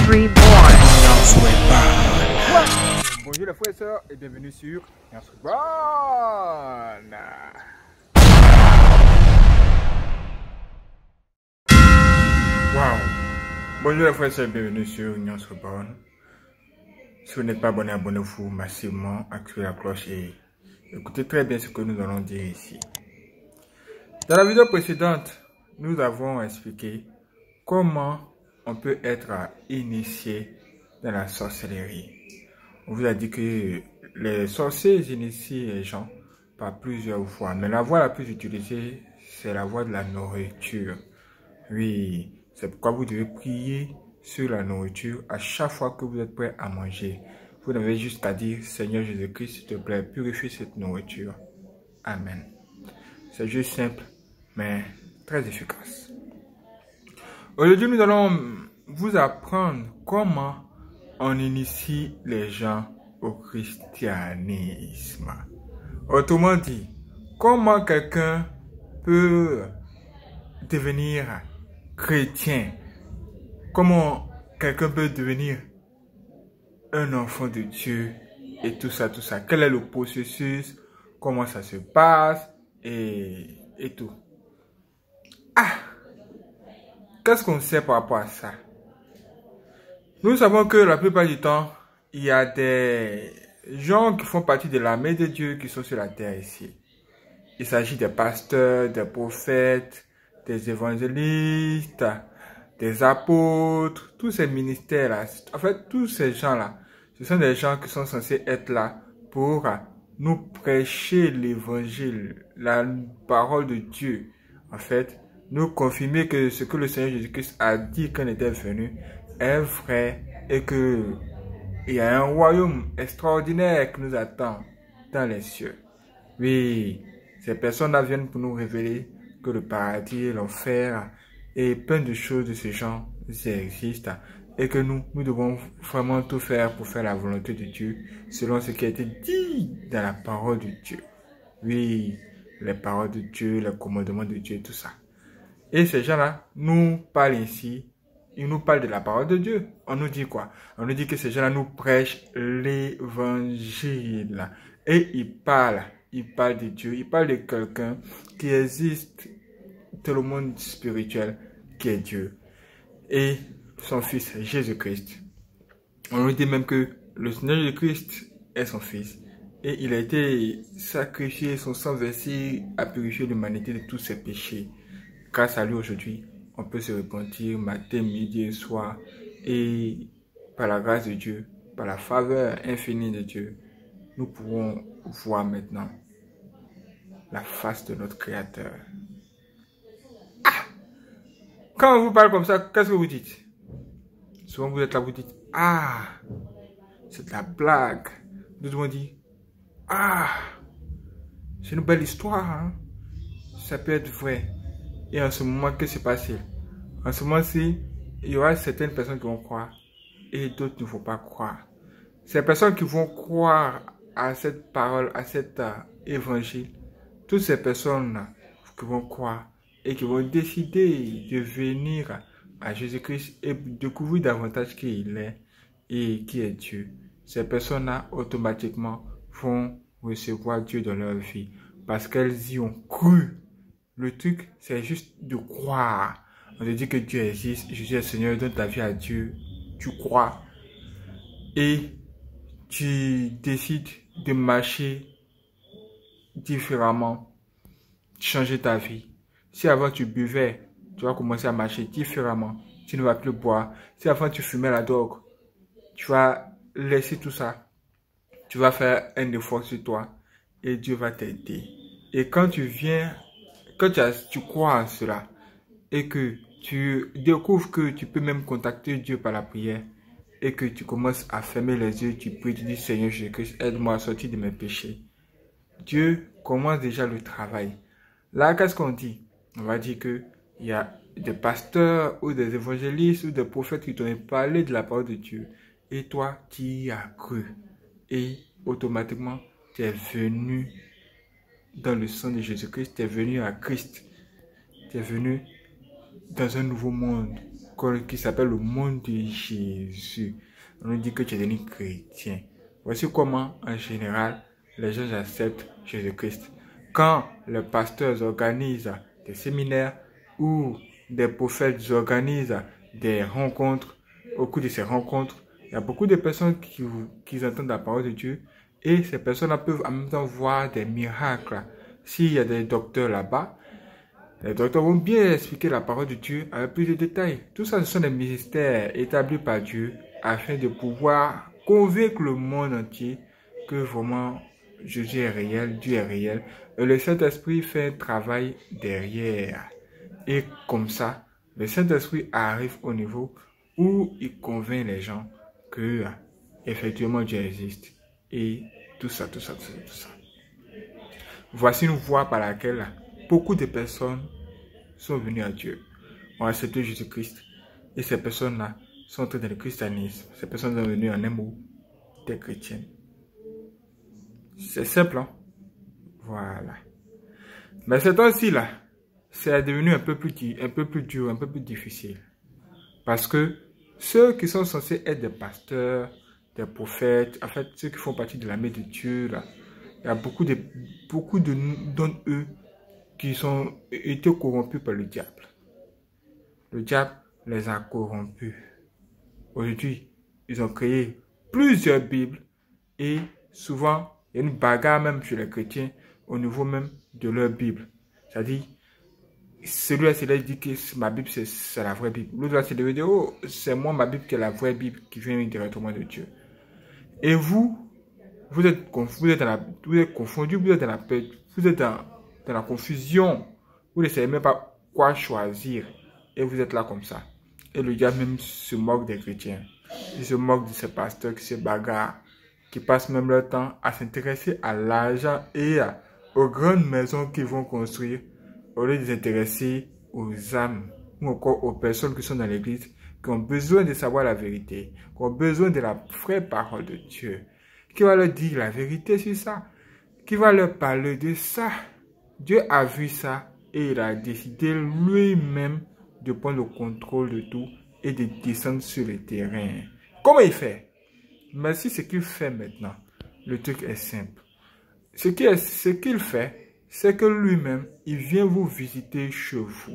Country Boy. Bonjour les frères et sœurs et bienvenue sur Country Boy. Wow. Bonjour les frères et sœurs et bienvenue sur Union Reborn. Si vous n'êtes pas abonné, abonnez-vous massivement, activez la cloche et écoutez très bien ce que nous allons dire ici. Dans la vidéo précédente, nous avons expliqué comment on peut être initié dans la sorcellerie. On vous a dit que les sorciers initient les gens par plusieurs voies, mais la voie la plus utilisée, c'est la voie de la nourriture. Oui, c'est pourquoi vous devez prier sur la nourriture à chaque fois que vous êtes prêt à manger. Vous n'avez juste qu'à dire, Seigneur Jésus-Christ, s'il te plaît, purifie cette nourriture. Amen. C'est juste simple, mais très efficace. Aujourd'hui, nous allons vous apprendre comment on initie les gens au christianisme. Autrement dit, comment quelqu'un peut devenir chrétien? Comment quelqu'un peut devenir un enfant de Dieu et tout ça, tout ça. Quel est le processus? Comment ça se passe? Et tout. Ah! Qu'est-ce qu'on sait par rapport à ça? Nous savons que la plupart du temps, il y a des gens qui font partie de l'armée de Dieu qui sont sur la terre ici. Il s'agit des pasteurs, des prophètes, des évangélistes, des apôtres, tous ces ministères-là. En fait, tous ces gens-là, ce sont des gens qui sont censés être là pour nous prêcher l'évangile, la parole de Dieu. En fait, nous confirmer que ce que le Seigneur Jésus-Christ a dit quand il était venu est vrai et que il y a un royaume extraordinaire qui nous attend dans les cieux. Oui, ces personnes-là viennent pour nous révéler que le paradis, l'enfer et plein de choses de ce genre existent et que nous devons vraiment tout faire pour faire la volonté de Dieu selon ce qui a été dit dans la parole de Dieu. Oui, les paroles de Dieu, les commandements de Dieu, tout ça. Et ces gens-là nous parlent ici, ils nous parlent de la parole de Dieu. On nous dit quoi? On nous dit que ces gens-là nous prêchent l'évangile. Et ils parlent de Dieu, ils parlent de quelqu'un qui existe dans le monde spirituel, qui est Dieu. Et son fils, Jésus-Christ. On nous dit même que le Seigneur Jésus-Christ est son fils. Et il a été sacrifié, son sang versé a purifié l'humanité de tous ses péchés. Grâce à lui aujourd'hui, on peut se repentir matin, midi et soir. Et par la grâce de Dieu, par la faveur infinie de Dieu, nous pourrons voir maintenant la face de notre Créateur. Ah! Quand on vous parle comme ça, qu'est-ce que vous dites? Souvent vous êtes là, vous dites, ah, c'est de la blague. Nous devons dire, ah, c'est une belle histoire, hein? Ça peut être vrai. Et en ce moment, qu'est-ce qui s'est passé? En ce moment-ci, il y aura certaines personnes qui vont croire et d'autres ne vont pas croire. Ces personnes qui vont croire à cette parole, à cet évangile, toutes ces personnes qui vont croire et qui vont décider de venir à Jésus-Christ et découvrir davantage qui il est et qui est Dieu. Ces personnes-là, automatiquement, vont recevoir Dieu dans leur vie parce qu'elles y ont cru. Le truc, c'est juste de croire. On te dit que Dieu existe, Jésus est Seigneur, donne ta vie à Dieu, tu crois. Et tu décides de marcher différemment, changer ta vie. Si avant tu buvais, tu vas commencer à marcher différemment. Tu ne vas plus boire. Si avant tu fumais la drogue, tu vas laisser tout ça. Tu vas faire un effort sur toi et Dieu va t'aider. Et quand tu viens, quand tu crois en cela et que tu découvres que tu peux même contacter Dieu par la prière et que tu commences à fermer les yeux, tu pries, tu dis Seigneur Jésus-Christ, aide-moi à sortir de mes péchés. Dieu commence déjà le travail. Là, qu'est-ce qu'on dit? On va dire qu'il y a des pasteurs ou des évangélistes ou des prophètes qui t'ont parlé de la parole de Dieu. Et toi, tu y as cru. Et automatiquement, tu es venu dans le sang de Jésus-Christ, tu es venu à Christ. Tu es venu dans un nouveau monde, école qui s'appelle le monde de Jésus. On nous dit que tu es devenu chrétien. Voici comment, en général, les gens acceptent Jésus-Christ. Quand les pasteurs organisent des séminaires ou des prophètes organisent des rencontres, au cours de ces rencontres, il y a beaucoup de personnes qui entendent la parole de Dieu et ces personnes-là peuvent en même temps voir des miracles. S'il y a des docteurs là-bas, les docteurs vont bien expliquer la parole de Dieu avec plus de détails. Tout ça, ce sont des ministères établis par Dieu afin de pouvoir convaincre le monde entier que vraiment Jésus est réel, Dieu est réel. Et le Saint-Esprit fait un travail derrière. Et comme ça, le Saint-Esprit arrive au niveau où il convainc les gens que effectivement Dieu existe. Et tout ça. Voici une voie par laquelle beaucoup de personnes sont venues à Dieu, ont accepté Jésus-Christ. Et ces personnes-là sont entrées dans le christianisme. Ces personnes sont venues en un mot des chrétiennes. C'est simple, hein? Voilà. Mais ce temps-ci, là, c'est devenu un peu plus dur, un peu plus difficile. Parce que ceux qui sont censés être des pasteurs, des prophètes, en fait, ceux qui font partie de l'armée de Dieu, là, il y a beaucoup d'entre eux qui ont été corrompus par le diable. Le diable les a corrompus. Aujourd'hui, ils ont créé plusieurs Bibles et souvent, il y a une bagarre même chez les chrétiens au niveau même de leur Bible. C'est-à-dire, celui-là, il dit que ma Bible, c'est la vraie Bible. L'autre, c'est de dire, oh, c'est moi, ma Bible, qui est la vraie Bible, qui vient directement de Dieu. Et vous êtes confondus, vous êtes dans la confusion. Vous ne savez même pas quoi choisir. Et vous êtes là comme ça. Et le diable même se moque des chrétiens. Il se moque de ces pasteurs qui se bagarrent, qui passent même leur temps à s'intéresser à l'argent et aux grandes maisons qu'ils vont construire, au lieu de s'intéresser aux âmes ou encore aux personnes qui sont dans l'église, qui ont besoin de savoir la vérité, qui ont besoin de la vraie parole de Dieu, qui va leur dire la vérité sur ça, qui va leur parler de ça. Dieu a vu ça et il a décidé lui-même de prendre le contrôle de tout et de descendre sur le terrain. Comment il fait? Mais si ce qu'il fait maintenant, le truc est simple. Ce qu'il fait, c'est que lui-même, il vient vous visiter chez vous.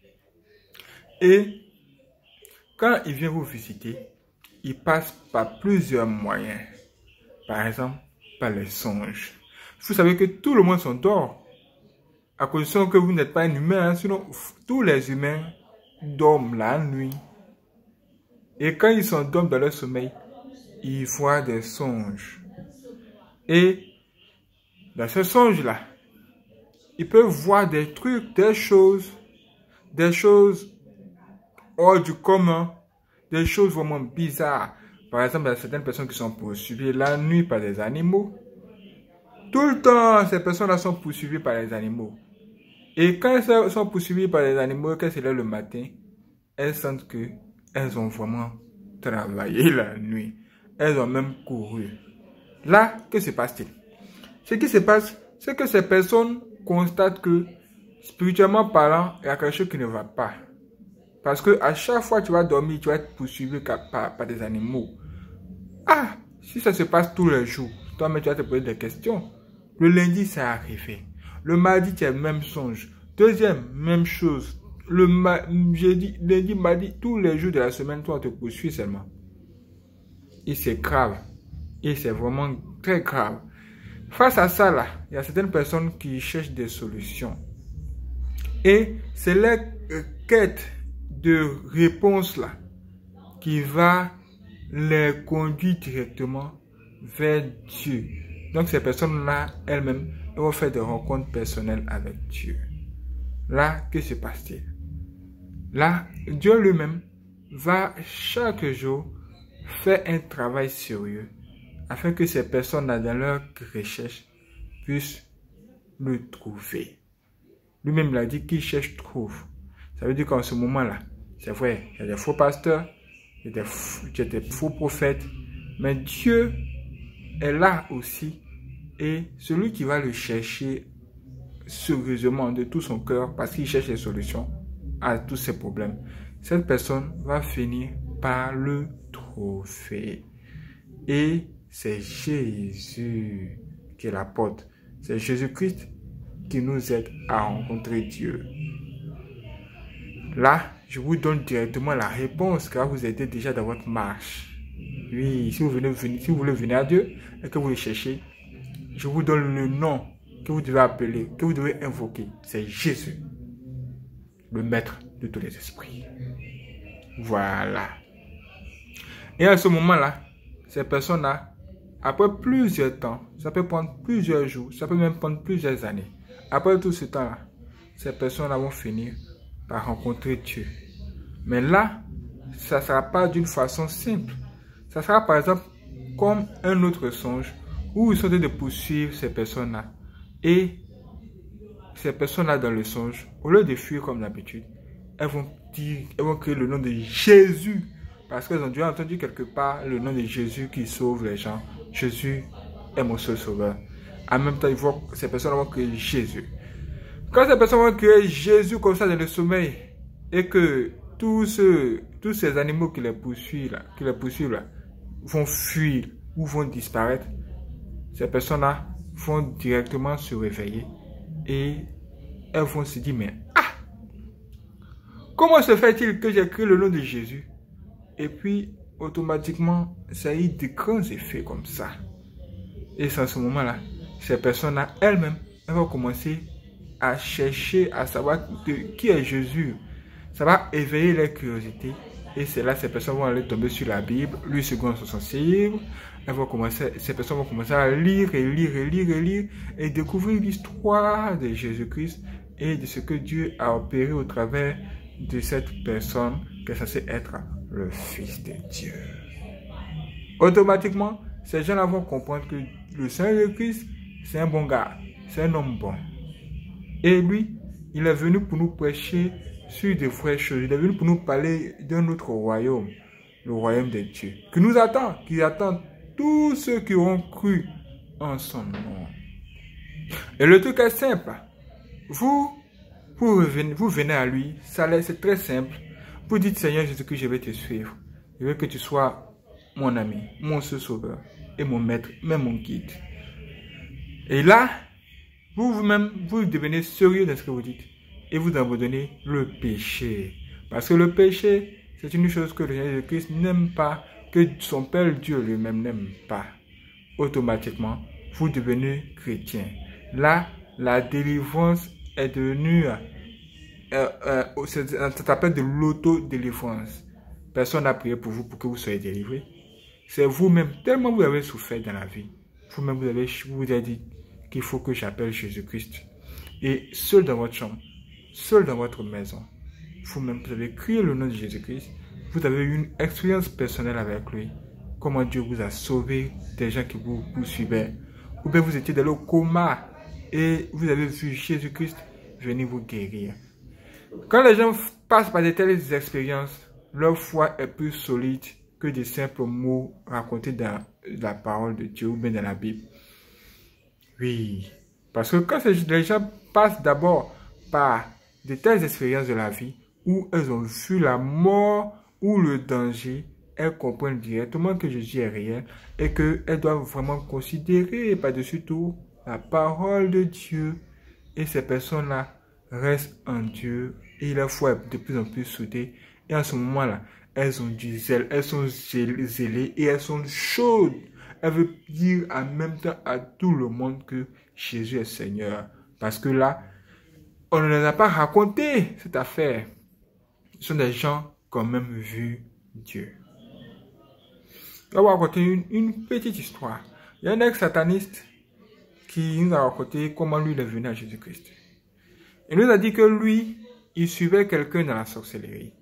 Et quand il vient vous visiter, il passe par plusieurs moyens. Par exemple, par les songes. Vous savez que tout le monde s'endort. À condition que vous n'êtes pas un humain, hein, sinon tous les humains dorment la nuit. Et quand ils s'endorment dans leur sommeil, ils voient des songes. Et dans ces songes-là, ils peuvent voir des trucs, des choses hors du commun, des choses vraiment bizarres. Par exemple, il y a certaines personnes qui sont poursuivies la nuit par des animaux. Tout le temps, ces personnes-là sont poursuivies par les animaux. Et quand elles sont poursuivies par les animaux, quand c'est là le matin, elles sentent qu'elles ont vraiment travaillé la nuit. Elles ont même couru. Là, que se passe-t-il? Ce qui se passe, c'est que ces personnes constatent que, spirituellement parlant, il y a quelque chose qui ne va pas. Parce que à chaque fois que tu vas dormir, tu vas être poursuivi par des animaux. Ah, si ça se passe tous les jours, toi-même tu vas te poser des questions. Le lundi, ça arrivé. Le mardi, tu as le même songe. Deuxième, même chose. Le jeudi, lundi, mardi, tous les jours de la semaine, toi, on te poursuit seulement. Et c'est grave. Et c'est vraiment très grave. Face à ça, là, il y a certaines personnes qui cherchent des solutions. Et c'est la quête de réponse, là, qui va les conduire directement vers Dieu. Donc, ces personnes-là, elles-mêmes, elles vont faire des rencontres personnelles avec Dieu. Là, que se passe-t-il? Là, Dieu lui-même va chaque jour faire un travail sérieux afin que ces personnes-là, dans leur recherche, puissent le trouver. Lui-même l'a dit qu'il cherche, trouve. Ça veut dire qu'en ce moment-là, c'est vrai, il y a des faux pasteurs, il y a des faux prophètes, mais Dieu est là aussi. Et celui qui va le chercher sérieusement de tout son cœur, parce qu'il cherche les solutions à tous ces problèmes, cette personne va finir par le trouver. Et c'est Jésus qui est la porte. C'est Jésus-Christ qui nous aide à rencontrer Dieu. Là, je vous donne directement la réponse car vous aidez déjà dans votre marche. Oui, si vous voulez venir à Dieu et que vous le cherchez, je vous donne le nom que vous devez appeler, que vous devez invoquer. C'est Jésus, le maître de tous les esprits. Voilà. Et à ce moment-là, ces personnes-là, après plusieurs temps, ça peut prendre plusieurs jours, ça peut même prendre plusieurs années. Après tout ce temps-là, ces personnes-là vont finir par rencontrer Dieu. Mais là, ça ne sera pas d'une façon simple. Ça sera par exemple comme un autre songe où ils sont en train de poursuivre ces personnes-là. Et ces personnes-là dans le songe, au lieu de fuir comme d'habitude, elles vont crier le nom de Jésus. Parce qu'elles ont déjà entendu quelque part le nom de Jésus qui sauve les gens. Jésus est mon seul sauveur. En même temps, ces personnes vont crier Jésus. Quand ces personnes vont crier Jésus comme ça dans le sommeil, et que tous ces animaux qui les poursuivent là, vont fuir ou vont disparaître, ces personnes-là vont directement se réveiller et elles vont se dire, mais comment se fait-il que j'ai crié le nom de Jésus? Et puis, automatiquement, ça a eu de grands effets comme ça. Et c'est à ce moment-là, ces personnes-là, elles-mêmes, elles vont commencer à chercher à savoir qui est Jésus. Ça va éveiller leur curiosité. Et c'est là que ces personnes vont aller tomber sur la Bible, lui second son livre. Ces personnes vont commencer à lire et découvrir l'histoire de Jésus-Christ et de ce que Dieu a opéré au travers de cette personne qui est censée être le Fils de Dieu. Automatiquement, ces gens-là vont comprendre que le Seigneur Jésus-Christ, c'est un bon gars, c'est un homme bon. Et lui, il est venu pour nous prêcher sur des vraies choses. Il est venu pour nous parler d'un autre royaume, le royaume de Dieu, qui attend tous ceux qui auront cru en son nom. Et le truc est simple. Vous venez à lui, c'est très simple. Vous dites, Seigneur Jésus-Christ, je vais te suivre. Je veux que tu sois mon ami, mon seul sauveur et mon maître, même mon guide. Et là, vous-même, vous devenez sérieux dans ce que vous dites et vous abandonnez le péché. Parce que le péché, c'est une chose que le Seigneur Jésus-Christ n'aime pas, que son Père Dieu lui-même n'aime pas. Automatiquement, vous devenez chrétien. Là, la délivrance est devenue, ça s'appelle de l'autodélivrance. Personne n'a prié pour vous pour que vous soyez délivré. C'est vous-même, tellement vous avez souffert dans la vie. Vous-même, vous vous avez dit qu'il faut que j'appelle Jésus-Christ. Et seul dans votre chambre, seul dans votre maison, vous-même, vous avez crié le nom de Jésus-Christ. Vous avez eu une expérience personnelle avec lui. Comment Dieu vous a sauvé des gens qui vous suivaient. Ou bien vous étiez dans le coma et vous avez vu Jésus-Christ venir vous guérir. Quand les gens passent par de telles expériences, leur foi est plus solide que de simples mots racontés dans la parole de Dieu ou bien dans la Bible. Oui, parce que quand les gens passent d'abord par de telles expériences de la vie où elles ont vu la mort ou le danger, elles comprennent directement que Jésus est réel et qu'elles doivent vraiment considérer par-dessus tout la parole de Dieu. Et ces personnes-là restent en Dieu et leur foi est de plus en plus soudée. Et en ce moment-là, elles ont du zèle, elles sont zélées et elles sont chaudes. Elles veulent dire en même temps à tout le monde que Jésus est Seigneur. Parce que là, on ne les a pas raconté cette affaire. Ce sont des gens qui ont même vu Dieu. On va raconter une petite histoire. Il y a un ex-sataniste qui nous a raconté comment lui il est venu à Jésus-Christ. Il nous a dit que lui, il suivait quelqu'un dans la sorcellerie.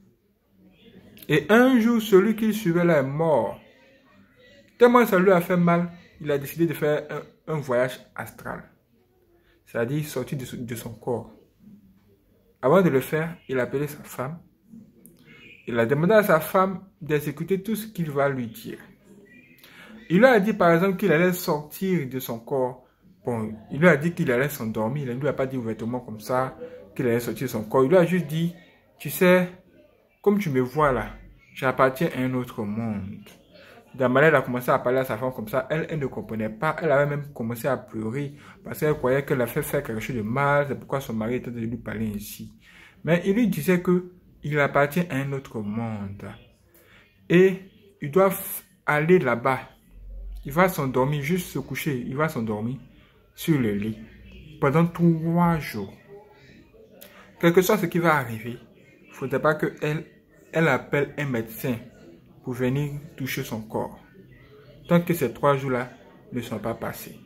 Et un jour, celui qu'il suivait là est mort. Tellement ça lui a fait mal, il a décidé de faire un voyage astral. C'est-à-dire sortir de son corps. Avant de le faire, il a appelé sa femme. Il a demandé à sa femme d'exécuter tout ce qu'il va lui dire. Il lui a dit par exemple qu'il allait sortir de son corps. Bon, il lui a dit qu'il allait s'endormir. Il ne lui a pas dit ouvertement comme ça qu'il allait sortir de son corps. Il lui a juste dit, tu sais, comme tu me vois là, j'appartiens à un autre monde. De la manière, elle a commencé à parler à sa femme comme ça. Elle ne comprenait pas. Elle avait même commencé à pleurer parce qu'elle croyait qu'elle a fait faire quelque chose de mal. C'est pourquoi son mari était de lui parler ainsi. Mais il lui disait que il appartient à un autre monde. Et ils doivent aller là-bas. Il va s'endormir, juste se coucher. Il va s'endormir sur le lit pendant 3 jours. Quel que soit ce qui va arriver, il ne faudrait pas qu'elle appelle un médecin pour venir toucher son corps. Tant que ces 3 jours-là ne sont pas passés.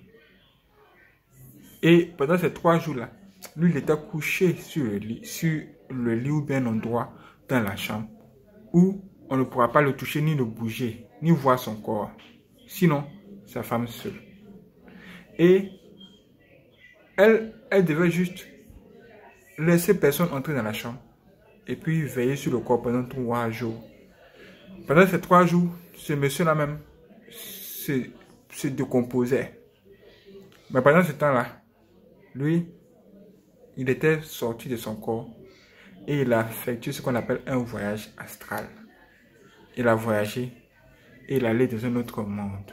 Et pendant ces 3 jours-là, lui, il était couché sur le lit ou bien un endroit dans la chambre où on ne pourra pas le toucher, ni le bouger, ni voir son corps. Sinon, sa femme seule. Et elle devait juste laisser personne entrer dans la chambre et puis veiller sur le corps pendant 3 jours. Pendant ces 3 jours, ce monsieur-là même se décomposait. Mais pendant ce temps-là, lui, il était sorti de son corps et il a effectué ce qu'on appelle un voyage astral. Il a voyagé et il allait dans un autre monde.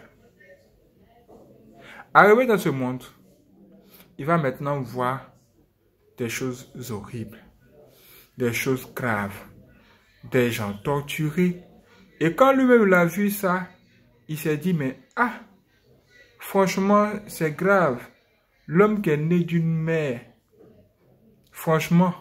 Arrivé dans ce monde, il va maintenant voir des choses horribles, des choses graves, des gens torturés. Et quand lui-même l'a vu ça, il s'est dit, mais franchement, c'est grave. L'homme qui est né d'une mère, franchement,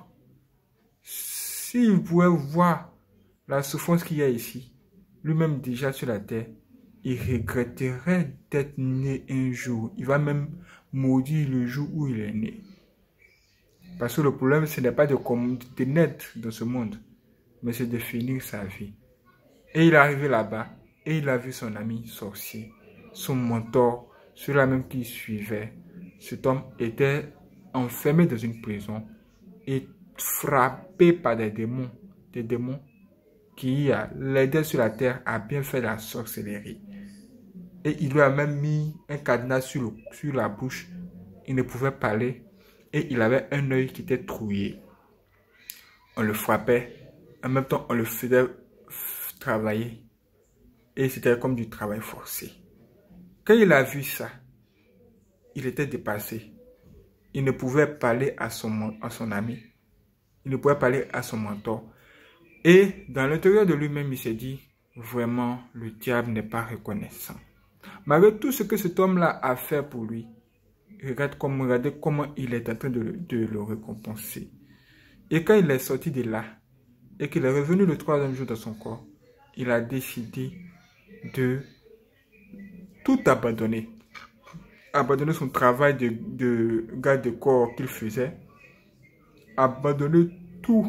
s'il pouvait voir la souffrance qu'il y a ici, lui-même déjà sur la terre, il regretterait d'être né un jour. Il va même maudire le jour où il est né. Parce que le problème, ce n'est pas de naître dans ce monde, mais c'est de finir sa vie. Et il est arrivé là-bas, et il a vu son ami sorcier, son mentor, celui-là même qui suivait. Cet homme était enfermé dans une prison et frappé par des démons qui l'aidaient sur la terre à bien faire la sorcellerie. Et il lui a même mis un cadenas sur la bouche. Il ne pouvait parler et il avait un œil qui était trouillé. On le frappait, en même temps on le faisait travailler et c'était comme du travail forcé. Quand il a vu ça, il était dépassé. Il ne pouvait parler à son ami. Il ne pouvait parler à son mentor. Et dans l'intérieur de lui-même, il s'est dit, vraiment, le diable n'est pas reconnaissant. Malgré tout ce que cet homme-là a fait pour lui, regardez comment il est en train de le récompenser. Et quand il est sorti de là, et qu'il est revenu le 3e jour dans son corps, il a décidé de tout abandonner. Abandonner son travail de garde de corps qu'il faisait. Abandonner tout.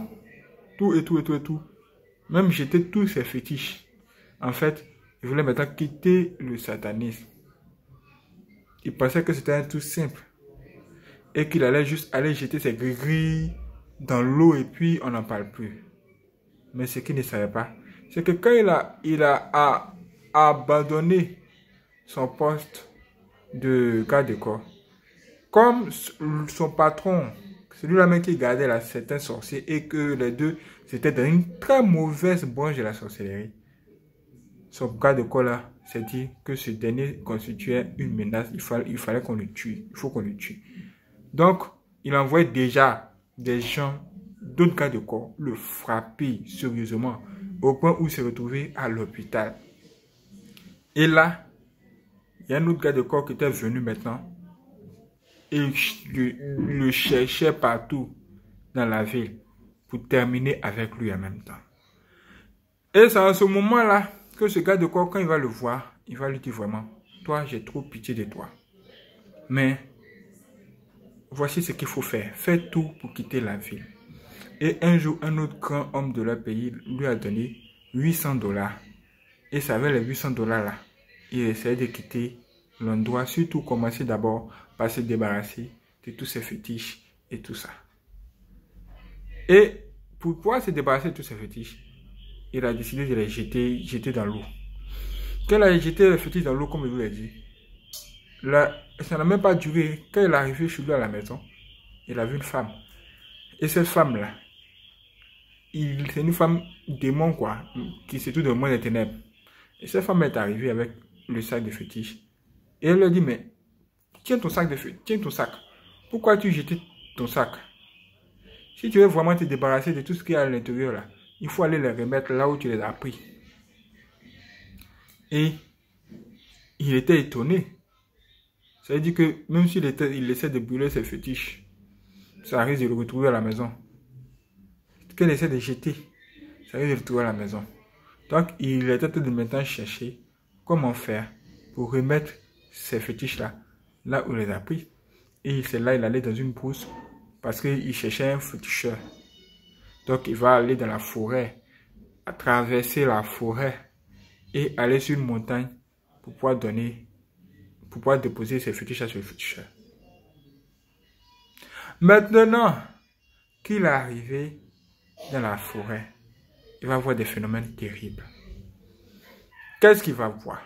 Même jeter tous ses fétiches. En fait, il voulait maintenant quitter le satanisme. Il pensait que c'était un tout simple. Et qu'il allait juste aller jeter ses gris-gris dans l'eau et puis on n'en parle plus. Mais ce qu'il ne savait pas, c'est que quand il a abandonné son poste de garde de corps, comme son patron, celui-là même qui gardait là, c'était un sorcier et que les deux étaient dans une très mauvaise branche de la sorcellerie. Son garde de corps là s'est dit que ce dernier constituait une menace, il fallait qu'on le tue, il faut qu'on le tue. Donc, il envoyait déjà des gens, d'autres gardes de corps, le frapper sérieusement au point où il s'est retrouvé à l'hôpital. Et là, il y a un autre garde de corps qui était venu maintenant et le cherchait partout dans la ville pour terminer avec lui en même temps. Et c'est à ce moment-là que ce garde de corps, quand il va le voir, il va lui dire vraiment, toi, j'ai trop pitié de toi. Mais voici ce qu'il faut faire. Fais tout pour quitter la ville. Et un jour, un autre grand homme de leur pays lui a donné 800 $. Et ça avec les 800 $ là, il essayait de quitter l'endroit, surtout commencer d'abord par se débarrasser de tous ses fétiches et tout ça. Et pour pouvoir se débarrasser de tous ses fétiches, il a décidé de les jeter dans l'eau. Quand il a jeté les fétiches dans l'eau, comme je vous l'ai dit, là, ça n'a même pas duré. Quand il est arrivé chez lui à la maison, il a vu une femme. Et cette femme-là, c'est une femme démon, quoi, qui se trouve dans le monde des ténèbres. Et cette femme est arrivée avec le sac de fétiche. Et elle leur dit, mais tiens ton sac de fétiche, tiens ton sac. Pourquoi tu jettes ton sac? Si tu veux vraiment te débarrasser de tout ce qu'il y a à l'intérieur, là, il faut aller les remettre là où tu les as pris. Et il était étonné. Ça veut dire que même s'il essaie de brûler ses fétiches, ça risque de le retrouver à la maison. Qu'elle essaie de jeter, ça risque de le retrouver à la maison. Donc, il était en train de maintenant chercher comment faire pour remettre ces fétiches-là, là où il les a pris. Et c'est là il allait dans une brousse parce qu'il cherchait un féticheur. Donc, il va aller dans la forêt, à traverser la forêt et aller sur une montagne pour pouvoir déposer ses fétiches à ce féticheur. Maintenant qu'il est arrivé dans la forêt, il va voir des phénomènes terribles. Qu'est-ce qu'il va voir?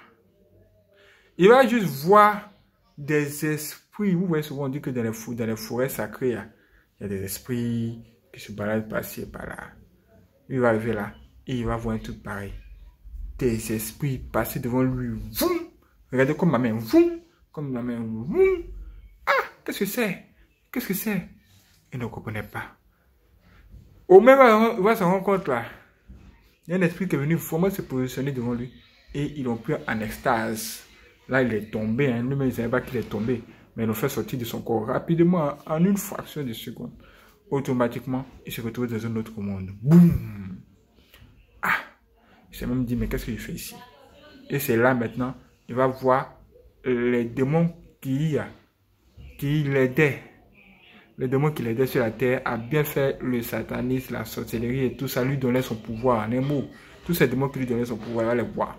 Il va juste voir des esprits. Vous voyez souvent on dit que dans les forêts sacrées, il y a des esprits qui se baladent par-ci et par-là. Il va arriver là et il va voir un truc pareil. Des esprits passer devant lui. Voum! Regardez comme ma main. Voum! Comme ma main. Voum! Ah! Qu'est-ce que c'est? Qu'est-ce que c'est? Il ne comprenait pas. Au même moment, il va se rendre compte là. Il y a un esprit qui est venu vraiment se positionner devant lui. Et ils l'ont pris en extase. Là, il est tombé. Hein. Lui-même, il ne savait pas qu'il est tombé. Mais ils l'ont fait sortir de son corps rapidement, en une fraction de seconde. Automatiquement, il se retrouve dans un autre monde. Boum! Ah! Il s'est même dit, mais qu'est-ce qu'il fait ici? Et c'est là maintenant, il va voir les démons qui l'aidaient. Les démons qui l'aidaient sur la terre à bien faire le satanisme, la sorcellerie et tout ça, lui donnait son pouvoir. En un mot, tous ces démons qui lui donnaient son pouvoir, il va les voir.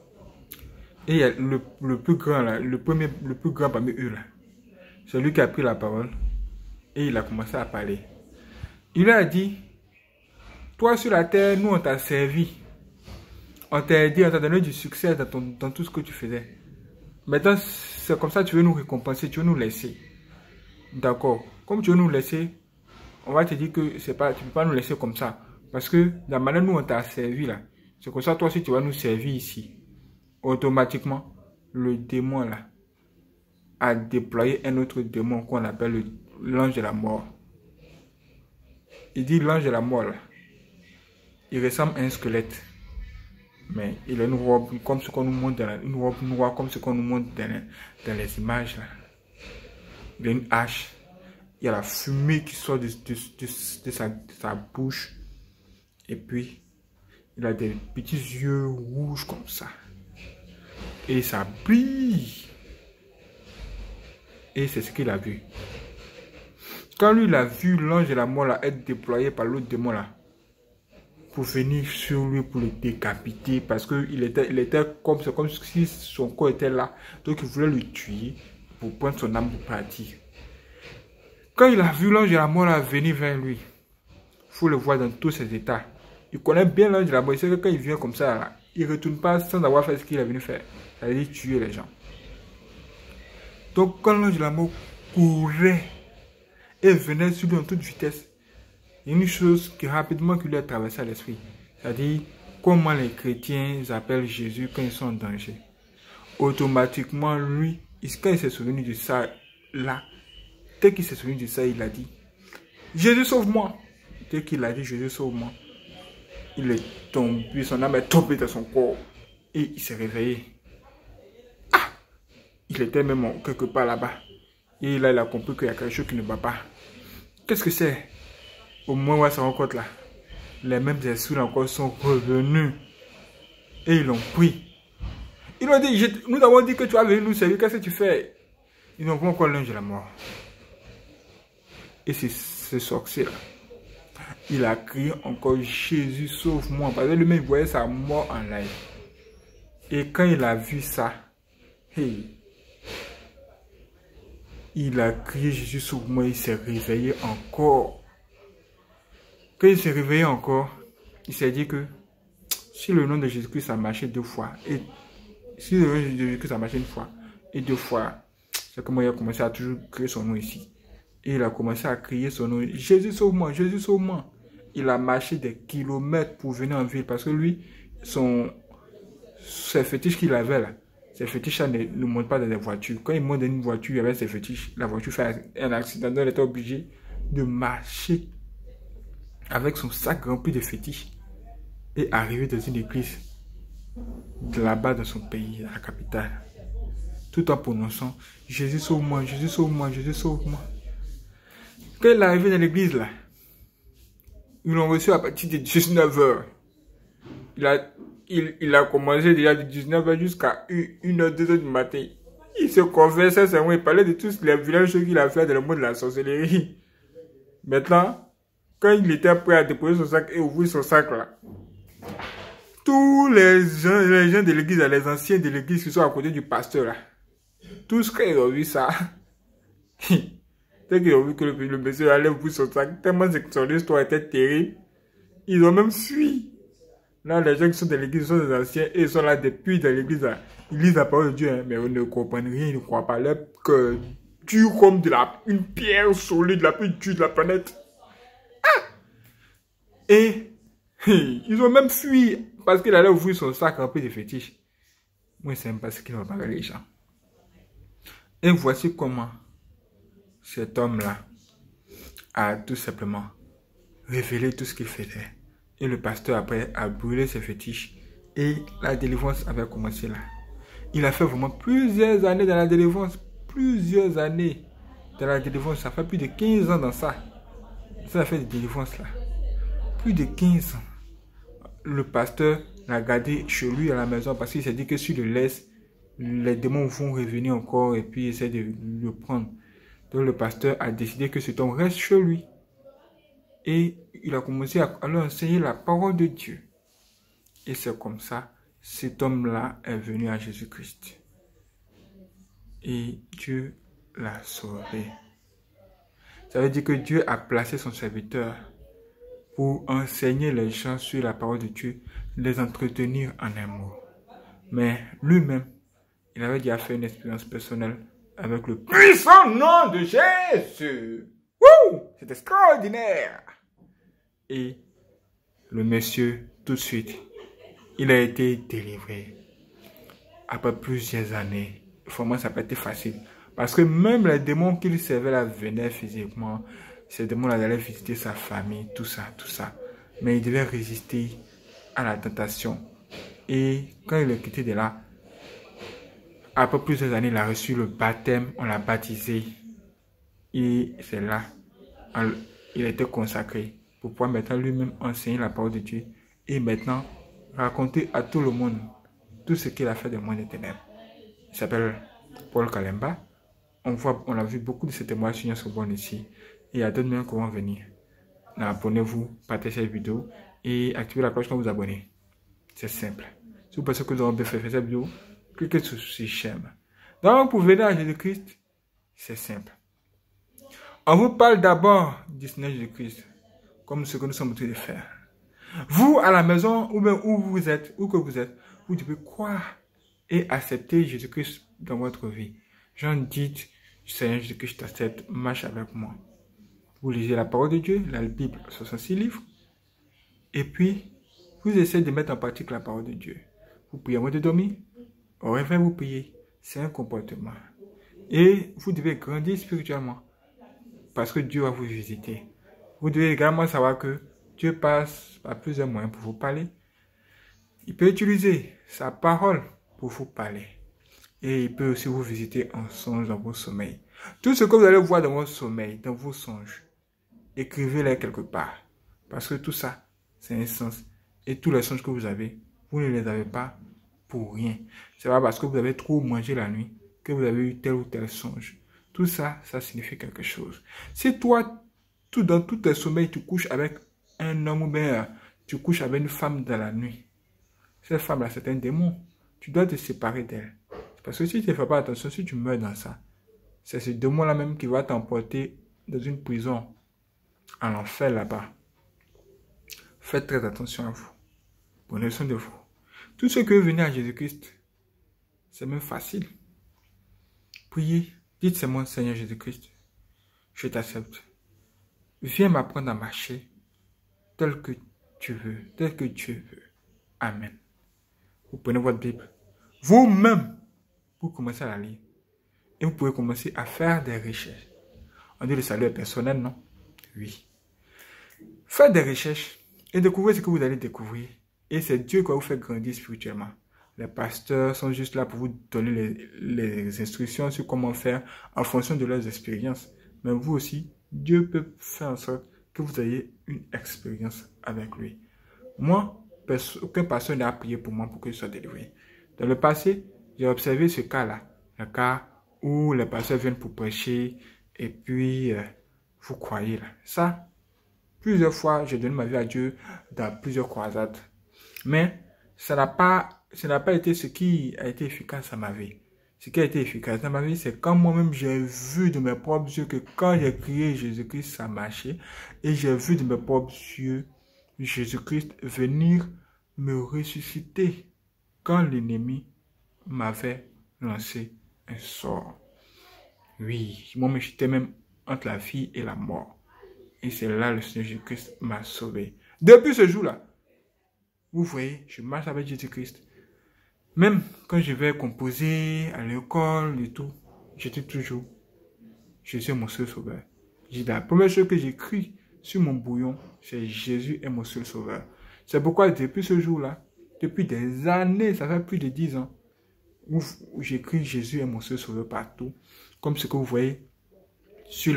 Et il y a le plus grand là, le plus grand parmi eux là. C'est lui qui a pris la parole et il a commencé à parler. Il lui a dit, toi sur la terre, nous on t'a servi. On t'a aidé, on t'a donné du succès dans tout ce que tu faisais. Maintenant, c'est comme ça que tu veux nous récompenser, tu veux nous laisser. D'accord. Comme tu veux nous laisser, on va te dire que c'est pas, tu ne peux pas nous laisser comme ça. Parce que la manière dont on t'a servi là, c'est comme ça toi aussi tu vas nous servir ici. Automatiquement, le démon là a déployé un autre démon qu'on appelle l'ange de la mort. Il dit l'ange de la mort là, il ressemble à un squelette. Mais il a une robe comme ce qu'on nous montre une robe noire comme ce qu'on nous montre dans les images là. Il a une hache. Il y a la fumée qui sort de sa bouche. Et puis, il a des petits yeux rouges comme ça. Et ça brille. Et c'est ce qu'il a vu. Quand lui, il a vu l'ange de la mort là, être déployé par l'autre démon là, pour venir sur lui, pour le décapiter, parce qu'il était comme si son corps était là. Donc, il voulait le tuer pour prendre son âme pour partir. Quand il a vu l'ange de la mort là, venir vers lui, il faut le voir dans tous ses états. Il connaît bien l'ange de la mort. Il sait que quand il vient comme ça, là, il ne retourne pas sans avoir fait ce qu'il est venu faire. C'est-à-dire tuer les gens. Donc, quand l'ange de la mort courait et venait sur lui en toute vitesse, il y a une chose qui rapidement lui a traversé à l'esprit. C'est-à-dire, comment les chrétiens appellent Jésus quand ils sont en danger. Automatiquement, lui, quand il s'est souvenu de ça, là, dès qu'il s'est souvenu de ça, il a dit, Jésus sauve-moi. Dès qu'il a dit, Jésus sauve-moi, il est tombé, son âme est tombée dans son corps. Et il s'est réveillé. Ah! Il était même quelque part là-bas. Et là, il a compris qu'il y a quelque chose qui ne va pas. Qu'est-ce que c'est? Au moins, on se rend compte là. Les mêmes esprits encore sont revenus. Et ils l'ont pris. Ils ont dit, nous avons dit que tu vas venir nous servir. Qu'est-ce que tu fais? Ils n'ont pas encore l'ange de la mort. Et c'est ce sorcier là. Il a crié encore, Jésus sauve-moi. Parce que lui-même voyait sa mort en live. Et quand il a vu ça, hey, il a crié Jésus sauve-moi. Il s'est réveillé encore. Quand il s'est réveillé encore, il s'est dit que si le nom de Jésus-Christ a marché 2 fois, et si le nom de Jésus-Christ a marché 1 fois, et 2 fois, c'est comme il a commencé à toujours crier son nom ici. Et il a commencé à crier son nom, Jésus sauve-moi, Jésus sauve-moi. il a marché des kilomètres pour venir en ville. Parce que lui, ses fétiches qu'il avait là, ces fétiches-là ne montent pas dans des voitures. Quand il monte dans une voiture, il y avait ses fétiches. La voiture fait un accident, donc il était obligé de marcher avec son sac rempli de fétiches et arriver dans une église de là-bas dans son pays, dans la capitale, tout en prononçant Jésus sauve-moi, Jésus sauve-moi, Jésus sauve-moi. Quand il est arrivé dans l'église là, ils l'ont reçu à partir de 19h. Il a commencé déjà de 19h jusqu'à 1h, 2h du matin. Il se conversait, il parlait de tous les vilaines choses qu'il a fait dans le monde de la sorcellerie. Maintenant, quand il était prêt à déposer son sac et ouvrir son sac là, tous les gens de l'église, les anciens de l'église qui sont à côté du pasteur là, tous quand ils ont vu ça, dès qu'ils ont vu que le monsieur allait ouvrir son sac, tellement que son histoire était terrible, ils ont même fui. Là, les gens qui sont de l'église sont des anciens et ils sont là depuis dans l'église. Ils lisent la parole de Dieu, hein, mais ils ne comprennent rien, ils ne croient pas. Leur cœur dur comme une pierre solide, la plus dure de la planète. Ah! Et ils ont même fui parce qu'il allait ouvrir son sac rempli de fétiches. Moi, c'est même pas ce qu'ils vont parler les gens. Et voici comment cet homme-là a tout simplement révélé tout ce qu'il faisait. Et le pasteur après a brûlé ses fétiches. Et la délivrance avait commencé là. Il a fait vraiment plusieurs années dans la délivrance. Plusieurs années dans la délivrance. Ça fait plus de 15 ans dans ça. Ça a fait des délivrances là. Plus de 15 ans. Le pasteur l'a gardé chez lui à la maison parce qu'il s'est dit que s'il le laisse, les démons vont revenir encore et puis essayer de le prendre. Donc le pasteur a décidé que cet homme reste chez lui. Et il a commencé à leur enseigner la parole de Dieu. Et c'est comme ça, cet homme-là est venu à Jésus-Christ. Et Dieu l'a sauvé. Ça veut dire que Dieu a placé son serviteur pour enseigner les gens sur la parole de Dieu, les entretenir en amour. Mais lui-même, il avait déjà fait une expérience personnelle avec le puissant nom de Jésus. Wouh! C'est extraordinaire! Et le monsieur, tout de suite, il a été délivré. Après plusieurs années, vraiment, ça n'a pas été facile. Parce que même les démons qu'il servait là venaient physiquement. Ces démons-là allaient visiter sa famille, tout ça, tout ça. Mais il devait résister à la tentation. Et quand il est quitté de là, après plusieurs années, il a reçu le baptême, on l'a baptisé. Et c'est là, il a été consacré pour pouvoir maintenant lui-même enseigner la parole de Dieu. Et maintenant, raconter à tout le monde tout ce qu'il a fait de monde des ténèbres. Il s'appelle Paul Kalemba. On a vu beaucoup de ces témoignages sur Sorbonne ici. Et il y a d'autres qui vont venir. Abonnez-vous, partagez cette vidéo et activez la cloche quand vous abonnez. C'est simple. Si vous pensez que vous avez bien fait cette vidéo, cliquez sur ce j'aime. Donc, pour venir à Jésus-Christ, c'est simple. On vous parle d'abord du Seigneur Jésus-Christ, comme ce que nous sommes en train de faire. Vous, à la maison, ou bien où vous êtes, où que vous êtes, vous devez croire et accepter Jésus-Christ dans votre vie. Jean dit, Seigneur Jésus-Christ, je t'accepte, marche avec moi. Vous lisez la parole de Dieu, la Bible, 66 livres, et puis, vous essayez de mettre en pratique la parole de Dieu. Vous priez avant de dormir, au réveil vous priez, c'est un comportement. Et vous devez grandir spirituellement, parce que Dieu va vous visiter. Vous devez également savoir que Dieu passe par plusieurs moyens pour vous parler. Il peut utiliser sa parole pour vous parler. Et il peut aussi vous visiter en songe dans vos sommeils. Tout ce que vous allez voir dans vos sommeils, dans vos songes, écrivez-les quelque part. Parce que tout ça, c'est un sens. Et tous les songes que vous avez, vous ne les avez pas pour rien. C'est pas parce que vous avez trop mangé la nuit que vous avez eu tel ou tel songe. Tout ça, ça signifie quelque chose. Si toi, dans tous tes sommeils, tu couches avec un homme ou bien tu couches avec une femme dans la nuit, cette femme-là, c'est un démon. Tu dois te séparer d'elle. Parce que si tu ne fais pas attention, si tu meurs dans ça, c'est ce démon-là même qui va t'emporter dans une prison, en enfer là-bas. Faites très attention à vous. Prenez soin de vous. Tout ce que vous venez à Jésus-Christ, c'est même facile. Priez, dites c'est mon Seigneur Jésus-Christ, je t'accepte. Viens m'apprendre à marcher tel que tu veux, tel que Dieu veut. Amen. Vous prenez votre Bible, vous-même, vous commencez à la lire. Et vous pouvez commencer à faire des recherches. On dit le salut est personnel, non? Oui. Faites des recherches et découvrez ce que vous allez découvrir. Et c'est Dieu qui va vous faire grandir spirituellement. Les pasteurs sont juste là pour vous donner les instructions sur comment faire en fonction de leurs expériences. Mais vous aussi, Dieu peut faire en sorte que vous ayez une expérience avec lui. Moi, aucun pasteur n'a prié pour moi pour que je sois délivré. Dans le passé, j'ai observé ce cas-là. Le cas où les pasteurs viennent pour prêcher et puis vous croyez là. Ça, plusieurs fois, j'ai donné ma vie à Dieu dans plusieurs croisades. Mais ça n'a pas été ce qui a été efficace dans ma vie. Ce qui a été efficace dans ma vie, c'est quand moi-même j'ai vu de mes propres yeux que quand j'ai crié Jésus-Christ, ça marchait. Et j'ai vu de mes propres yeux Jésus-Christ venir me ressusciter quand l'ennemi m'avait lancé un sort. Oui, moi j'étais même entre la vie et la mort. Et c'est là le Seigneur Jésus-Christ m'a sauvé. Depuis ce jour-là, vous voyez, je marche avec Jésus-Christ. Même quand je vais composer à l'école et tout, j'étais toujours Jésus est mon seul sauveur. La première chose que j'écris sur mon bouillon, c'est Jésus est mon seul sauveur. C'est pourquoi depuis ce jour-là, depuis des années, ça fait plus de 10 ans, où j'écris Jésus est mon seul sauveur partout, comme ce que vous voyez sur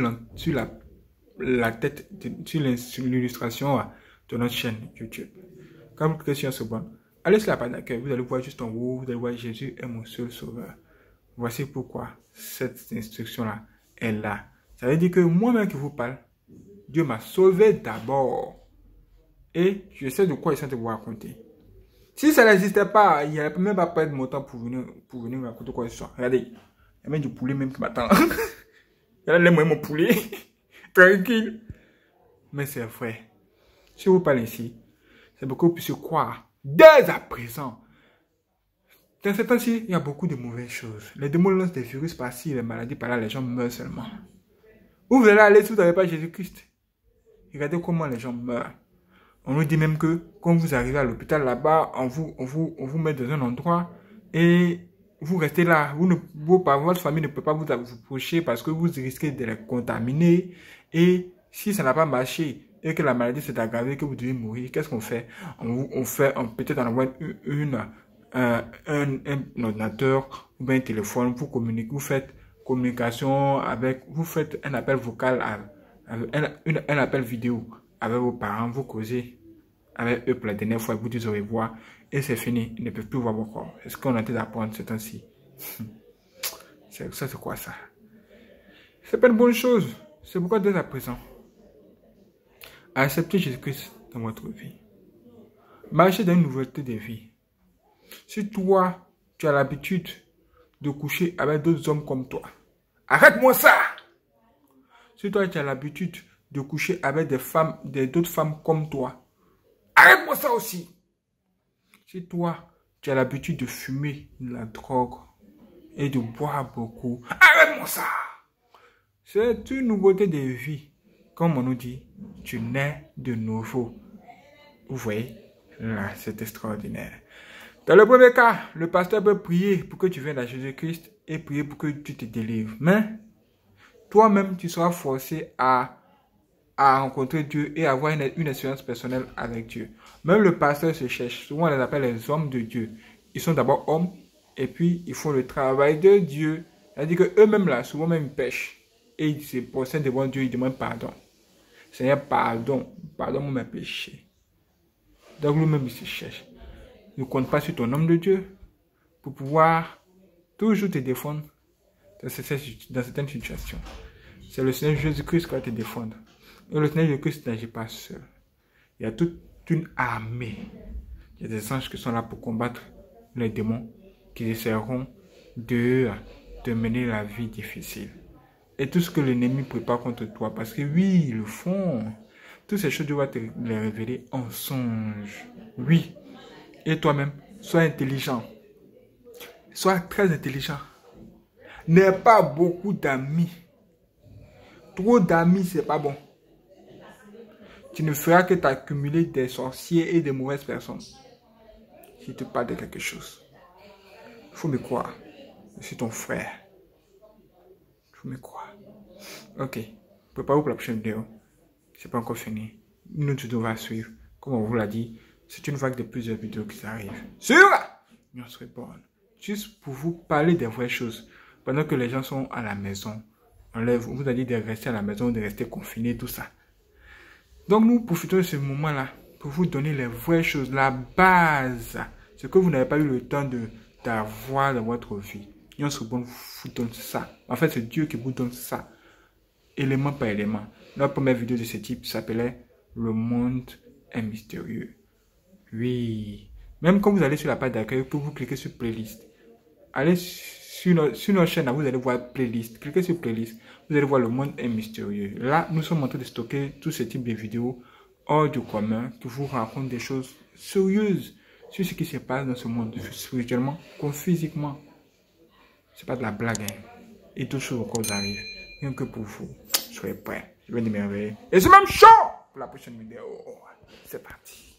la tête, sur l'illustration de notre chaîne YouTube. Quand vous cliquez sur ce bouton, allez sur la page d'accueil, vous allez voir juste en haut, vous allez voir Jésus est mon seul sauveur. Voici pourquoi cette instruction-là est là. Ça veut dire que moi-même qui vous parle, Dieu m'a sauvé d'abord. Et je sais de quoi il s'est vous raconter. Si ça n'existait pas, il n'y avait même pas perdre mon temps pour venir me raconter quoi que ce soit. Regardez, il y a même du poulet même qui m'attend. Regardez moi mon poulet. Tranquille. Mais c'est vrai. Si vous parlez ici, c'est pour que vous puissiez croire. Dès à présent. Dans ce temps-ci, il y a beaucoup de mauvaises choses. Les démons lancent des virus par-ci, les maladies par-là, les gens meurent seulement. Vous verrez aller si vous n'avez pas Jésus-Christ. Regardez comment les gens meurent. On nous dit même que quand vous arrivez à l'hôpital là-bas, on vous met dans un endroit et vous restez là. Votre famille ne peut pas vous approcher parce que vous risquez de les contaminer. Et si ça n'a pas marché et que la maladie s'est aggravée, que vous devez mourir, qu'est-ce qu'on fait? Peut-être on envoie un ordinateur ou bien un téléphone pour communiquer. Vous faites communication avec, vous faites un appel vocal, un appel vidéo avec vos parents, vous causez avec eux pour la dernière fois, vous dites au revoir et c'est fini, ils ne peuvent plus voir vos corps. Est-ce qu'on a été d'apprendre ce temps-ci? C'est quoi ça? C'est pas une bonne chose. C'est pourquoi dès à présent, acceptez Jésus-Christ dans votre vie. Marchez dans une nouveauté de vie. Si toi, tu as l'habitude de coucher avec d'autres hommes comme toi, arrête-moi ça! Si toi, tu as l'habitude de coucher avec d'autres femmes comme toi, arrête-moi ça aussi! Si toi, tu as l'habitude de fumer de la drogue et de boire beaucoup, arrête-moi ça! C'est une nouveauté de vie. Comme on nous dit, tu nais de nouveau. Vous voyez? Là, c'est extraordinaire. Dans le premier cas, le pasteur peut prier pour que tu viennes à Jésus-Christ et prier pour que tu te délivres. Mais toi-même, tu seras forcé à rencontrer Dieu et avoir une expérience personnelle avec Dieu. Même le pasteur se cherche. Souvent, on les appelle les hommes de Dieu. Ils sont d'abord hommes et puis ils font le travail de Dieu. C'est-à-dire qu'eux-mêmes, là, souvent même, ils pêchent. Et ils se procèdent devant Dieu, ils demandent pardon. Seigneur, pardonne-moi mes péchés. Donc, lui-même, il se cherche. Ne compte pas sur ton homme de Dieu pour pouvoir toujours te défendre dans certaines situations. C'est le Seigneur Jésus-Christ qui va te défendre. Et le Seigneur Jésus-Christ n'agit pas seul. Il y a toute une armée. Il y a des anges qui sont là pour combattre les démons qui essaieront de te mener la vie difficile. Et tout ce que l'ennemi prépare contre toi, parce que oui, ils le font. Toutes ces choses, Dieu va te les révéler en songe. Oui. Et toi-même, sois intelligent. Sois très intelligent. N'aie pas beaucoup d'amis. Trop d'amis, c'est pas bon. Tu ne feras que t'accumuler des sorciers et des mauvaises personnes. Si tu parles de quelque chose, il faut me croire. Je suis ton frère. Il faut me croire. Ok. Préparez-vous pour la prochaine vidéo. C'est pas encore fini. Une autre vidéo va suivre. Comme on vous l'a dit, c'est une vague de plusieurs vidéos qui arrivent. Sur News Reborn. Juste pour vous parler des vraies choses. Pendant que les gens sont à la maison, on vous a dit de rester à la maison, de rester confiné, tout ça. Donc nous profitons de ce moment-là pour vous donner les vraies choses, la base. Ce que vous n'avez pas eu le temps d'avoir dans votre vie. News Reborn vous donne ça. En fait, c'est Dieu qui vous donne ça. Élément par élément. Notre première vidéo de ce type s'appelait Le monde est mystérieux. Oui. Même quand vous allez sur la page d'accueil, vous cliquez sur playlist. Allez sur notre chaîne, vous allez voir playlist. Cliquez sur playlist. Vous allez voir Le monde est mystérieux. Là, nous sommes en train de stocker tous ces types de vidéos hors du commun qui vous racontent des choses sérieuses sur ce qui se passe dans ce monde, spirituellement comme physiquement. C'est pas de la blague, hein. Et toutes choses encore arrivent. Rien que pour vous. Soyez prêts. Je vais d'émerveiller. Et c'est même chaud pour la prochaine vidéo. C'est parti.